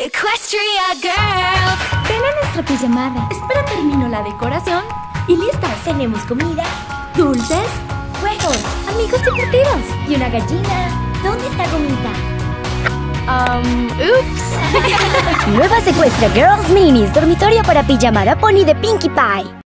Equestria Girls. Ven a nuestra pijamada. Espera, termino la decoración y listas. Tenemos comida, dulces, juegos, amigos deportivos y una gallina. ¿Dónde está Gomita? Oops. Nueva Equestria Girls Minis, dormitorio para pijamada pony de Pinkie Pie.